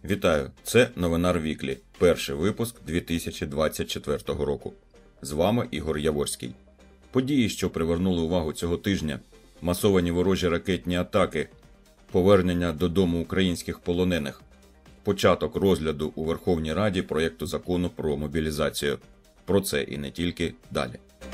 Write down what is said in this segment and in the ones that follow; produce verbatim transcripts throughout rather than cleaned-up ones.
Вітаю! Це Новинар Віклі, перший випуск дві тисячі двадцять четвертого року. З вами Ігор Яворський. Події, що привернули увагу цього тижня, масовані ворожі ракетні атаки, повернення додому українських полонених, початок розгляду у Верховній Раді проєкту закону про мобілізацію. Про це і не тільки далі.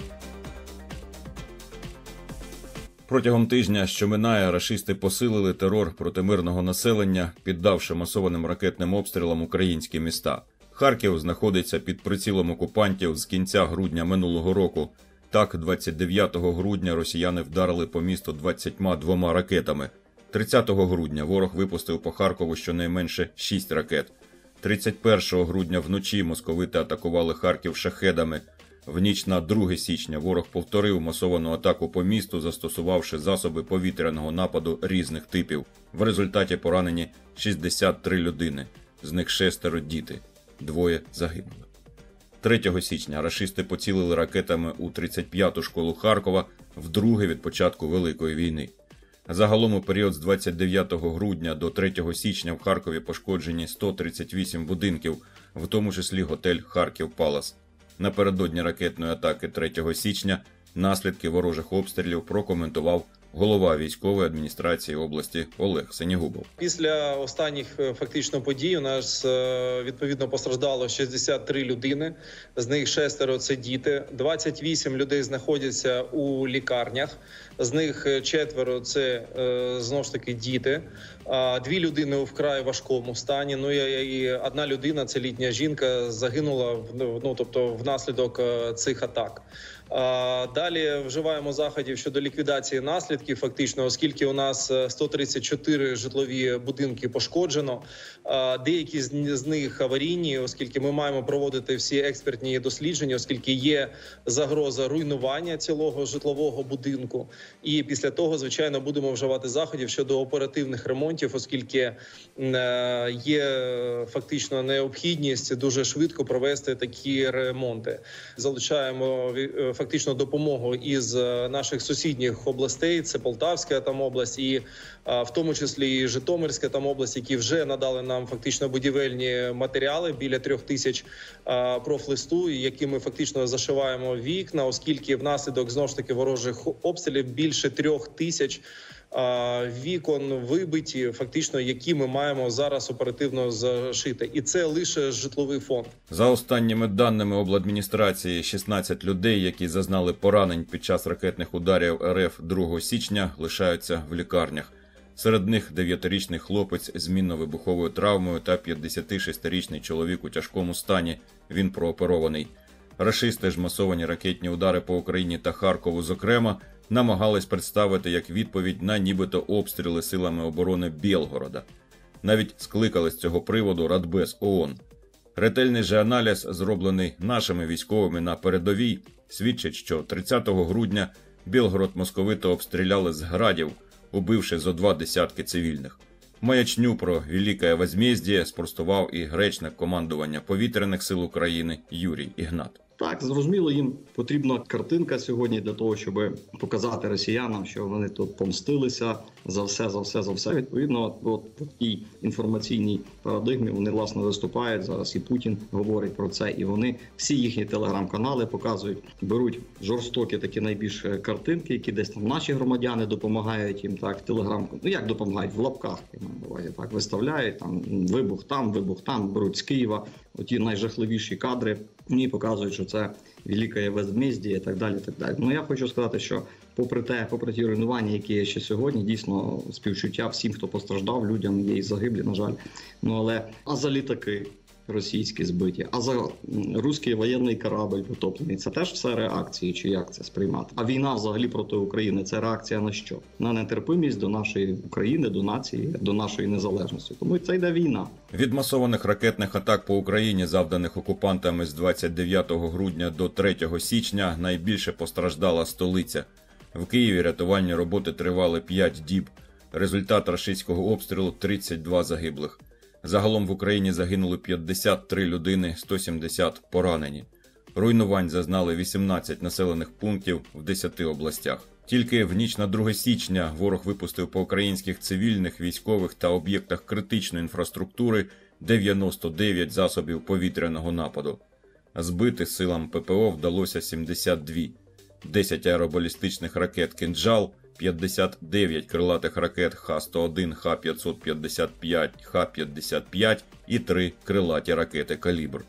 Протягом тижня, що минає, рашисти посилили терор проти мирного населення, піддавши масованим ракетним обстрілам українські міста. Харків знаходиться під прицілом окупантів з кінця грудня минулого року. Так, двадцять дев'ятого грудня росіяни вдарили по місту двадцятьма двома ракетами. тридцятого грудня ворог випустив по Харкову щонайменше шість ракет. тридцять першого грудня вночі московити атакували Харків шахедами. В ніч на друге січня ворог повторив масовану атаку по місту, застосувавши засоби повітряного нападу різних типів. В результаті поранені шістдесят три людини, з них шестеро діти, двоє загинули. третього січня рашисти поцілили ракетами у тридцять п'яту школу Харкова, вдруге від початку Великої війни. Загалом у період з двадцять дев'ятого грудня до третього січня в Харкові пошкоджені сто тридцять вісім будинків, в тому числі готель «Харків Палас». Напередодні ракетної атаки третього січня наслідки ворожих обстрілів прокоментував голова військової адміністрації області Олег Синігубов. Після останніх фактично подій у нас відповідно постраждало шістдесят три людини, з них шестеро – це діти, двадцять вісім людей знаходяться у лікарнях, з них четверо – це знову ж таки діти, дві людини у вкрай важкому стані, ну і одна людина – це літня жінка, загинула ну, тобто, внаслідок цих атак. Далі вживаємо заходів щодо ліквідації наслідків, фактично, оскільки у нас сто тридцять чотири житлові будинки пошкоджено. Деякі з них аварійні, оскільки ми маємо проводити всі експертні дослідження, оскільки є загроза руйнування цілого житлового будинку. І після того, звичайно, будемо вживати заходів щодо оперативних ремонтів, оскільки є фактично необхідність дуже швидко провести такі ремонти. Залучаємо фактично допомогу із наших сусідніх областей, це Полтавська там область і в тому числі і Житомирська там область, які вже надали нам фактично будівельні матеріали біля трьох тисяч профлисту, які ми фактично зашиваємо вікна, оскільки внаслідок знову ж таки ворожих обстрілів більше трьох тисяч вікон вибиті, фактично, які ми маємо зараз оперативно зашити. І це лише житловий фонд. За останніми даними обладміністрації, шістнадцять людей, які зазнали поранень під час ракетних ударів РФ другого січня, лишаються в лікарнях. Серед них дев'ятирічний хлопець з мінно-вибуховою травмою та п'ятдесятишестирічний чоловік у тяжкому стані. Він прооперований. Рашисти ж масовані ракетні удари по Україні та Харкову, зокрема, намагались представити як відповідь на нібито обстріли силами оборони Білгорода. Навіть скликали з цього приводу Радбез ООН. Ретельний же аналіз, зроблений нашими військовими на передовій, свідчить, що тридцятого грудня Білгород московити обстріляли з градів, убивши зо два десятки цивільних. Маячню про «Велике возмездие» спростував і речник командування повітряних сил України Юрій Ігнат. Так, зрозуміло, їм потрібна картинка сьогодні для того, щоб показати росіянам, що вони тут помстилися за все, за все, за все. Відповідно, от в такій інформаційній парадигмі вони, власне, виступають. Зараз і Путін говорить про це, і вони всі їхні телеграм-канали показують, беруть жорстокі такі найбільш картинки, які десь там наші громадяни допомагають їм, так, телеграм, ну як допомагають, в лапках, я маю на увазі, так, виставляють, там, вибух там, вибух там, беруть з Києва, оті найжахливіші кадри, і показують, що це «Велике возмездие» і так далі, так далі. Ну, я хочу сказати, що попри те, попри ті руйнування, які є ще сьогодні, дійсно співчуття всім, хто постраждав, людям є і загиблі, на жаль. Ну, але, а за літаки російські збиті, а за руський воєнний корабль потоплений, це теж все реакції, чи як це сприймати? А війна взагалі проти України – це реакція на що? На нетерпимість до нашої України, до нації, до нашої незалежності. Тому це йде війна. Від масованих ракетних атак по Україні, завданих окупантами з двадцять дев'ятого грудня до третього січня, найбільше постраждала столиця. В Києві рятувальні роботи тривали п'ять діб. Результат рашистського обстрілу – тридцять два загиблих. Загалом в Україні загинули п'ятдесят три людини, сто сімдесят поранені. Руйнувань зазнали вісімнадцять населених пунктів в десяти областях. Тільки в ніч на друге січня ворог випустив по українських цивільних, військових та об'єктах критичної інфраструктури дев'яносто дев'ять засобів повітряного нападу. Збити силам ППО вдалося сімдесят два. десять аеробалістичних ракет «Кинджал», п'ятдесят дев'ять крилатих ракет Х сто один, Х п'ятсот п'ятдесят п'ять, Х п'ятдесят п'ять і три крилаті ракети «Калібр».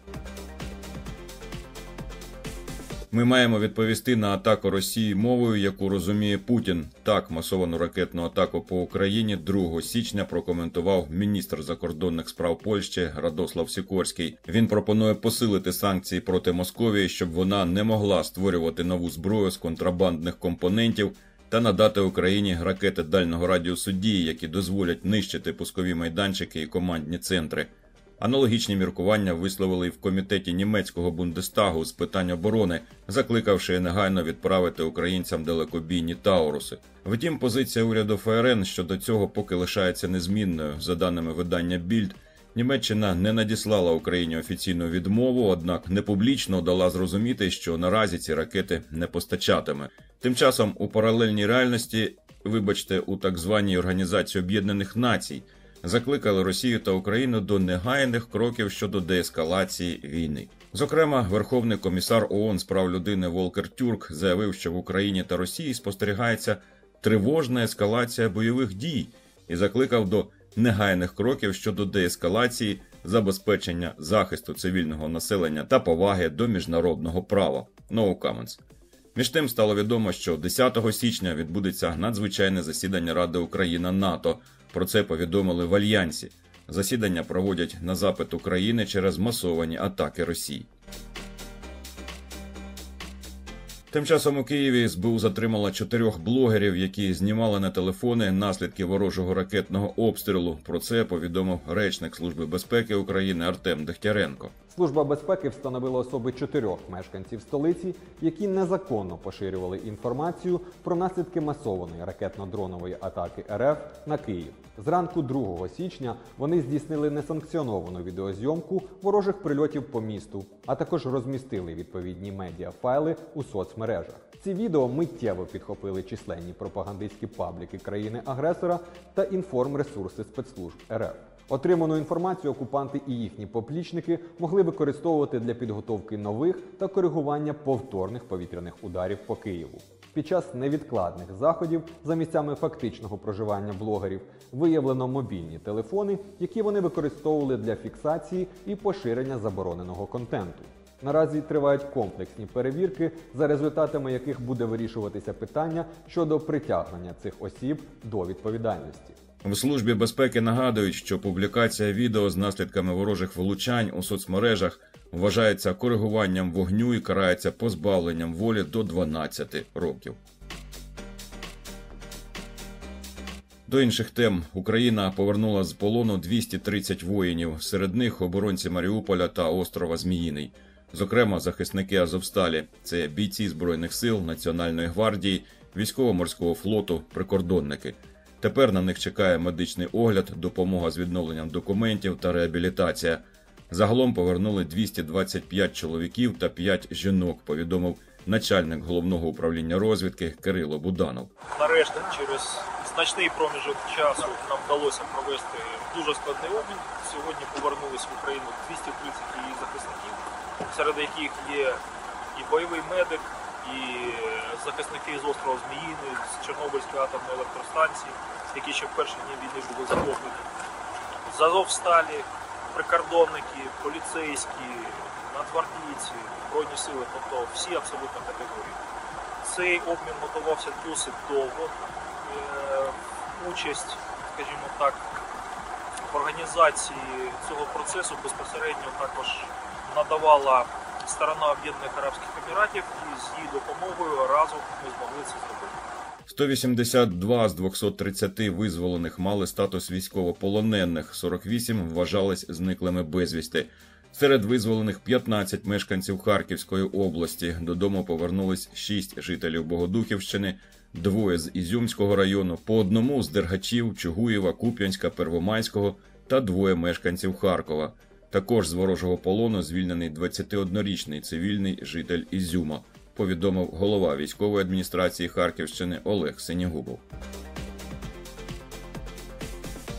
Ми маємо відповісти на атаку Росії мовою, яку розуміє Путін. Так, масовану ракетну атаку по Україні другого січня прокоментував міністр закордонних справ Польщі Радослав Сікорський. Він пропонує посилити санкції проти Московії, щоб вона не могла створювати нову зброю з контрабандних компонентів та надати Україні ракети дальнього радіусу дії, які дозволять нищити пускові майданчики і командні центри. Аналогічні міркування висловили й в комітеті німецького Бундестагу з питань оборони, закликавши негайно відправити українцям далекобійні Тауруси. Втім, позиція уряду ФРН щодо цього поки лишається незмінною. За даними видання Більд, Німеччина не надіслала Україні офіційну відмову, однак непублічно дала зрозуміти, що наразі ці ракети не постачатиме. Тим часом у паралельній реальності, вибачте, у так званій Організації Об'єднаних Націй, закликали Росію та Україну до негайних кроків щодо деескалації війни. Зокрема, Верховний комісар ООН з прав людини Волкер Тюрк заявив, що в Україні та Росії спостерігається тривожна ескалація бойових дій і закликав до негайних кроків щодо деескалації, забезпечення захисту цивільного населення та поваги до міжнародного права. No comments. Між тим стало відомо, що десятого січня відбудеться надзвичайне засідання Ради Україна-НАТО. Про це повідомили в Альянсі. Засідання проводять на запит України через масовані атаки Росії. Тим часом у Києві ес бе у затримала чотирьох блогерів, які знімали на телефони наслідки ворожого ракетного обстрілу. Про це повідомив речник Служби безпеки України Артем Дегтяренко. Служба безпеки встановила особи чотирьох мешканців столиці, які незаконно поширювали інформацію про наслідки масованої ракетно-дронової атаки ер еф на Київ. Зранку другого січня вони здійснили несанкціоновану відеозйомку ворожих прильотів по місту, а також розмістили відповідні медіафайли у соцмережах. Ці відео миттєво підхопили численні пропагандистські пабліки країни-агресора та інформресурси спецслужб ер еф. Отриману інформацію окупанти і їхні поплічники могли використовувати для підготовки нових та коригування повторних повітряних ударів по Києву. Під час невідкладних заходів за місцями фактичного проживання блогерів виявлено мобільні телефони, які вони використовували для фіксації і поширення забороненого контенту. Наразі тривають комплексні перевірки, за результатами яких буде вирішуватися питання щодо притягнення цих осіб до відповідальності. В Службі безпеки нагадують, що публікація відео з наслідками ворожих влучань у соцмережах вважається коригуванням вогню і карається позбавленням волі до дванадцяти років. До інших тем. Україна повернула з полону двісті тридцять воїнів, серед них оборонці Маріуполя та острова Зміїний. Зокрема, захисники Азовсталі – це бійці Збройних сил, Національної гвардії, Військово-морського флоту, прикордонники. Тепер на них чекає медичний огляд, допомога з відновленням документів та реабілітація. Загалом повернули двісті двадцять п'ять чоловіків та п'ять жінок, повідомив начальник Головного управління розвідки Кирило Буданов. Нарешті через значний проміжок часу нам вдалося провести дуже складний обмін. Сьогодні повернулись в Україну двісті тридцять її захисників, серед яких є і бойовий медик, і захисники з острова Зміїний, з Чорнобильської атомної електростанції, які ще в перші дні війни були захоплені. З Азовсталі, прикордонники, поліцейські, нацгвардійці, збройні сили, тобто всі абсолютно категорії. Цей обмін готувався досить довго. Участь, скажімо так, в організації цього процесу безпосередньо також надавала сторона Об'єднаних Арабських Еміратів, і з її допомогою разом ми змогли це зробити. сто вісімдесят два з двохсот тридцяти визволених мали статус військовополонених, сорок вісім вважались зниклими безвісти. Серед визволених п'ятнадцять мешканців Харківської області. Додому повернулись шість жителів Богодухівщини, двоє з Ізюмського району, по одному з Дергачів, Чугуєва, Куп'янська, Первомайського та двоє мешканців Харкова. Також з ворожого полону звільнений двадцятиоднорічний цивільний житель Ізюма, повідомив голова військової адміністрації Харківщини Олег Синігубов.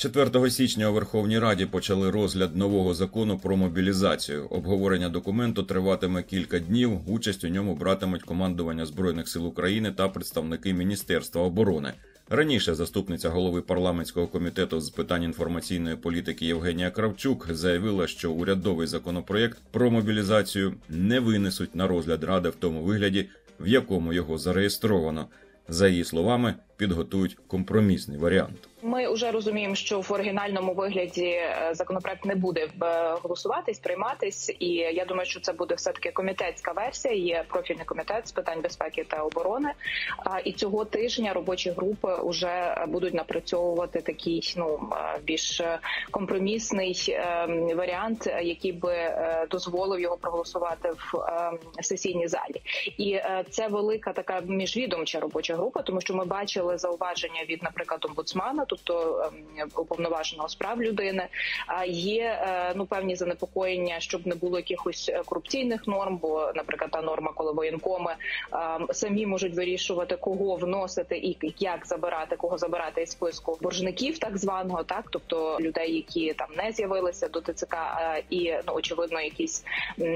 четвертого січня у Верховній Раді почали розгляд нового закону про мобілізацію. Обговорення документу триватиме кілька днів. Участь у ньому братимуть командування Збройних сил України та представники Міністерства оборони. Раніше заступниця голови парламентського комітету з питань інформаційної політики Євгенія Кравчук заявила, що урядовий законопроєкт про мобілізацію не винесуть на розгляд Ради в тому вигляді, в якому його зареєстровано. За її словами, підготують компромісний варіант. Ми вже розуміємо, що в оригінальному вигляді законопроект не буде голосуватись, прийматись, і я думаю, що це буде все-таки комітетська версія, є профільний комітет з питань безпеки та оборони, і цього тижня робочі групи вже будуть напрацьовувати такий, ну, більш компромісний варіант, який би дозволив його проголосувати в сесійній залі. І це велика така міжвідомча робоча група, тому що ми бачили зауваження від, наприклад, омбудсмана, тобто уповноваженого з прав людини. Є, ну, певні занепокоєння, щоб не було якихось корупційних норм, бо, наприклад, та норма, коли воєнкоми самі можуть вирішувати, кого вносити і як забирати, кого забирати із списку боржників так званого, так, тобто людей, які там не з'явилися до ТЦК, і, ну, очевидно, якісь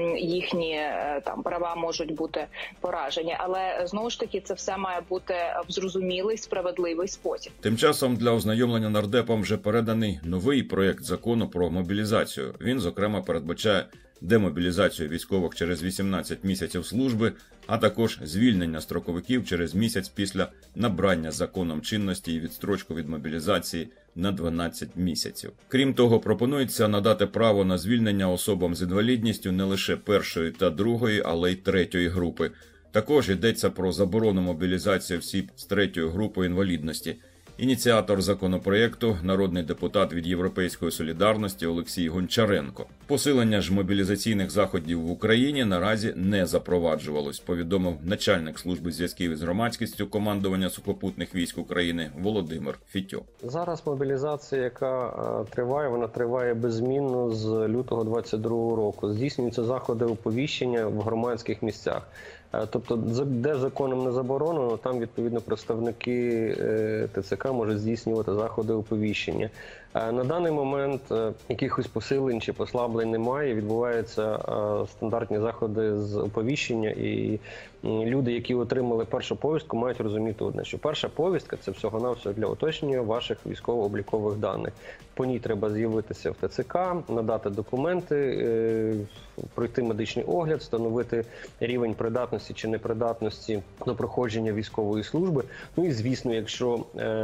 їхні там права можуть бути поражені. Але, знову ж таки, це все має бути в зрозумілий, справедливий спосіб. Тим часом для ознайомлення нардепам вже переданий новий проєкт закону про мобілізацію. Він, зокрема, передбачає демобілізацію військових через вісімнадцять місяців служби, а також звільнення строковиків через місяць після набрання законом чинності і відстрочку від мобілізації на дванадцять місяців. Крім того, пропонується надати право на звільнення особам з інвалідністю не лише першої та другої, але й третьої групи. Також йдеться про заборону мобілізації осіб з третьої групи інвалідності. Ініціатор законопроєкту – народний депутат від «Європейської солідарності» Олексій Гончаренко. Посилення ж мобілізаційних заходів в Україні наразі не запроваджувалось, повідомив начальник служби зв'язків із громадськістю командування сухопутних військ України Володимир Фітьо. Зараз мобілізація, яка триває, вона триває беззмінно з лютого двадцять другого року. Здійснюються заходи оповіщення в громадських місцях. Тобто, де законом не заборонено, там, відповідно, представники ТЦК можуть здійснювати заходи оповіщення. На даний момент якихось посилень чи послаблень немає, відбуваються стандартні заходи з оповіщення, і люди, які отримали першу повістку, мають розуміти одне, що перша повістка – це всього-навсього для уточнення ваших військово-облікових даних. По ній треба з'явитися в ТЦК, надати документи, пройти медичний огляд, встановити рівень придатності чи непридатності до проходження військової служби. Ну і, звісно, якщо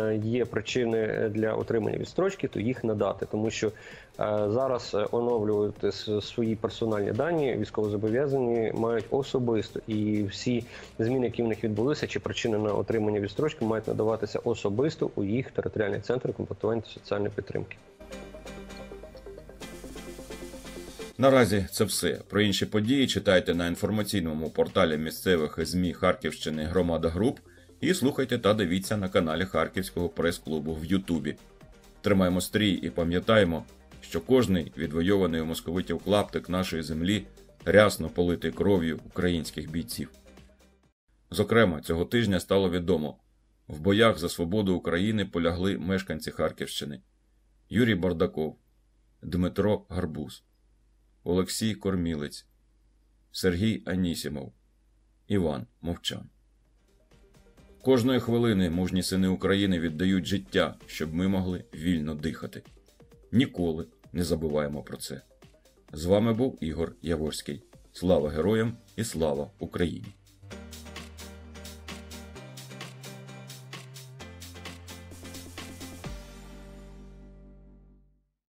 є причини для отримання відстрочки, то їх надати, тому що зараз оновлювати свої персональні дані військовозобов'язані мають особисто, і всі зміни, які в них відбулися, чи причини на отримання відстрочки, мають надаватися особисто у їх територіальні центри комплектування та соціальної підтримки. Наразі це все. Про інші події читайте на інформаційному порталі місцевих ЗМІ Харківщини «Громада Груп» і слухайте та дивіться на каналі Харківського прес-клубу в Ютубі. Тримаємо стрій і пам'ятаємо, що кожний відвойований у московитів клаптик нашої землі рясно политий кров'ю українських бійців. Зокрема, цього тижня стало відомо, в боях за свободу України полягли мешканці Харківщини: Юрій Бардаков, Дмитро Гарбуз, Олексій Кормілець, Сергій Анісімов, Іван Мовчан. Кожної хвилини мужні сини України віддають життя, щоб ми могли вільно дихати. Ніколи не забуваємо про це. З вами був Ігор Яворський. Слава героям і слава Україні!